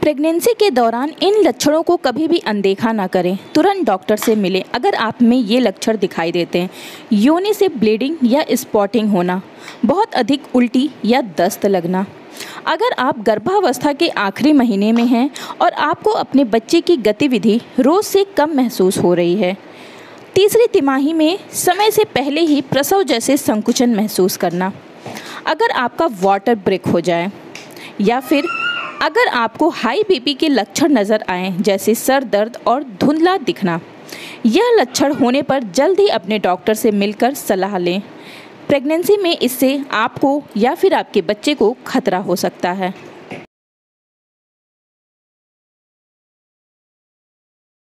Pregnancy के दौरान इन लक्षणों को कभी भी अनदेखा ना करें। तुरंत डॉक्टर से मिलें अगर आप में ये लक्षण दिखाई देते हैं। योनि से ब्लीडिंग या स्पॉटिंग होना, बहुत अधिक उल्टी या दस्त लगना। अगर आप गर्भावस्था के आखिरी महीने में हैं और आपको अपने बच्चे की गतिविधि रोज़ से कम महसूस हो रही है। तीसरी तिमाही में समय से पहले ही प्रसव जैसे संकुचन महसूस करना। अगर आपका वाटर ब्रेक हो जाए या फिर अगर आपको हाई बीपी के लक्षण नज़र आएं, जैसे सर दर्द और धुंधला दिखना। यह लक्षण होने पर जल्द ही अपने डॉक्टर से मिलकर सलाह लें। प्रेगनेंसी में इससे आपको या फिर आपके बच्चे को खतरा हो सकता है।